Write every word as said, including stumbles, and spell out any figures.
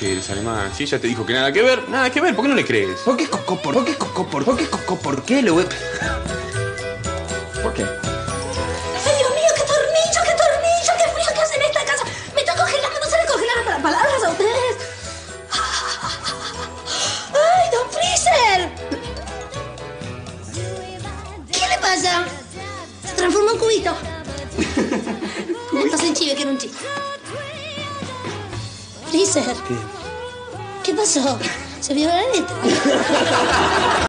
que eres alemán. Si ella te dijo que nada que ver, nada que ver, ¿por qué no le crees? ¿Por qué coco? ¿Por qué coco? ¿Por qué coco? ¿Por qué le voy...? ¿Por qué? ¡Ay, Dios mío, qué tornillo, qué tornillo, qué frío que hace en esta casa! ¡Me está congelando! ¿No se le congelaron las palabras a ustedes? ¡Ay, don Freezer! ¿Qué le pasa? Se transformó en cubito. No se enchive, que era un chico. Freezer. ¿Qué? ¿Qué pasó? ¿Se vio la letra?